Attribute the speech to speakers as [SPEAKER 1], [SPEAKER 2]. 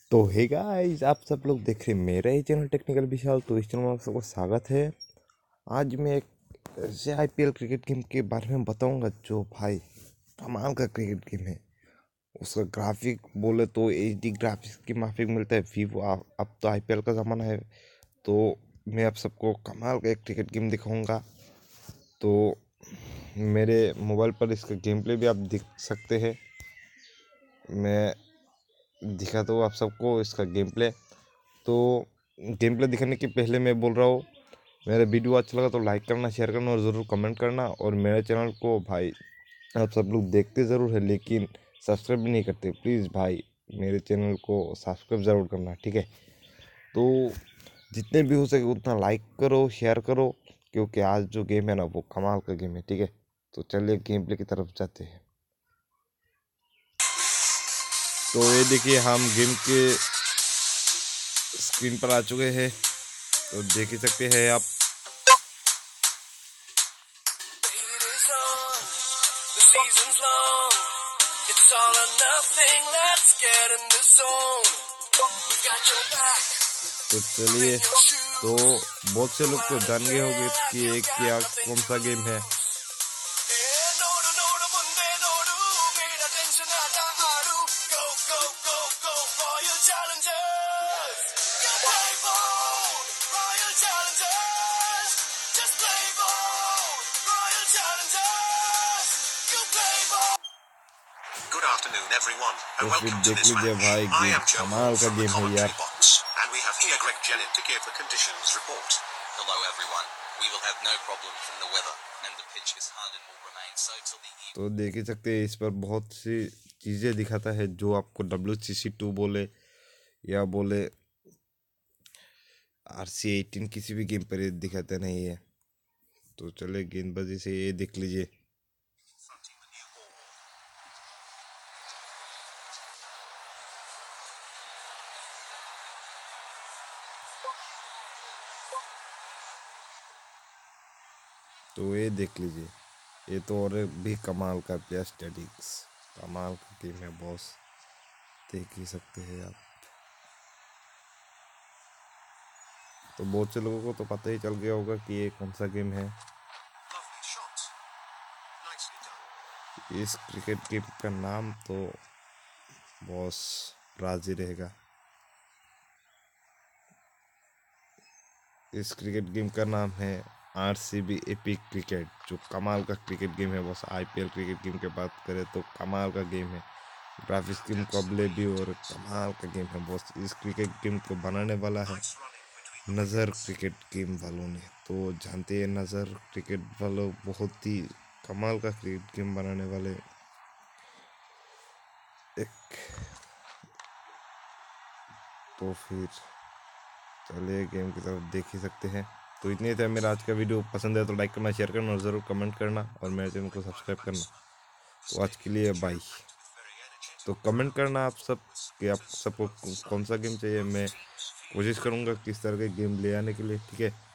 [SPEAKER 1] तो hey guys, आप सब लोग देख रहे हैं मेरा ही चैनल टेक्निकल विशाल। तो इस चैनल में आप सबको स्वागत है। आज मैं एक ऐसे आईपीएल क्रिकेट गेम के बारे में बताऊंगा जो भाई कमाल का क्रिकेट गेम है। उसका ग्राफिक बोले तो एचडी ग्राफिक्स की माफिक मिलता है वीवो। अब तो आईपीएल का ज़माना है, तो मैं आप सबको कमाल का एक क्रिकेट गेम दिखाऊंगा। तो मेरे मोबाइल पर इसका गेम प्ले भी आप देख सकते हैं। मैं दिखाता हूँ आप सबको इसका गेम प्ले। तो गेम प्ले दिखाने के पहले मैं बोल रहा हूँ, मेरा वीडियो अच्छा लगा तो लाइक करना, शेयर करना और ज़रूर कमेंट करना। और मेरे चैनल को भाई आप सब लोग देखते ज़रूर है लेकिन सब्सक्राइब भी नहीं करते। प्लीज़ भाई मेरे चैनल को सब्सक्राइब ज़रूर करना, ठीक है। तो जितने भी हो सके उतना लाइक करो, शेयर करो, क्योंकि आज जो गेम है ना वो कमाल का गेम है, ठीक है। तो चलिए गेम प्ले की तरफ जाते हैं। तो ये देखिए हम गेम के स्क्रीन पर आ चुके हैं, तो देख ही सकते हैं आप। तो चलिए, तो बहुत से लोग तो जान गए होंगे कि ये क्या कौन सा गेम है।
[SPEAKER 2] Good afternoon, everyone, and
[SPEAKER 1] तो फिर
[SPEAKER 2] welcome to
[SPEAKER 1] देख
[SPEAKER 2] this
[SPEAKER 1] लीजिए
[SPEAKER 2] match.
[SPEAKER 1] भाई
[SPEAKER 2] I
[SPEAKER 1] गेम
[SPEAKER 2] am Joe
[SPEAKER 1] कमाल का
[SPEAKER 2] from the
[SPEAKER 1] गेम है यार।
[SPEAKER 2] commentary box, and we have here Greg Jennett to give the conditions report.
[SPEAKER 3] Hello everyone. We will have no problem from the weather and the pitch is hard and will remain so till the evening.
[SPEAKER 1] तो देख ही सकते हैं इस पर बहुत सी चीज़ें दिखाता है जो आपको WCC2 बोले या बोले RC18 किसी भी गेम पर ये दिखाता नहीं है। तो चले गेंदबाजी से ये देख लीजिए।
[SPEAKER 2] Fronting the new ball.
[SPEAKER 1] तो ये देख लीजिए, ये तो और भी कमाल का स्टैटिक्स कमाल का गेम है बॉस, देख ही सकते हैं आप। तो बहुत से लोगों को तो पता ही चल गया होगा कि ये कौन सा गेम है।
[SPEAKER 2] Lovely shot. Nicely done.
[SPEAKER 1] इस क्रिकेट गेम का नाम तो बॉस राजी रहेगा। इस क्रिकेट गेम का नाम है RCB एपिक क्रिकेट, जो कमाल का क्रिकेट गेम है बॉस। आईपीएल क्रिकेट गेम की बात करें तो कमाल का गेम है, ग्राफिक्स के मुकाबले भी, और कमाल का गेम है बॉस। इस क्रिकेट गेम को बनाने वाला है
[SPEAKER 2] Nice running between.
[SPEAKER 1] नज़र क्रिकेट गेम वालों ने। तो जानते हैं नज़र क्रिकेट वालों बहुत ही कमाल का क्रिकेट गेम बनाने वाले एक। तो फिर चलिए गेम की तरफ देख ही सकते हैं। तो इतने थे मेरा आज का वीडियो। पसंद है तो लाइक करना, शेयर करना और ज़रूर कमेंट करना और मेरे चैनल को सब्सक्राइब करना। तो आज के लिए बाय।
[SPEAKER 2] Very energetic.
[SPEAKER 1] तो कमेंट करना आप सब कि आप सबको कौन सा गेम चाहिए। मैं कोशिश करूँगा किस तरह के गेम ले आने के लिए, ठीक है।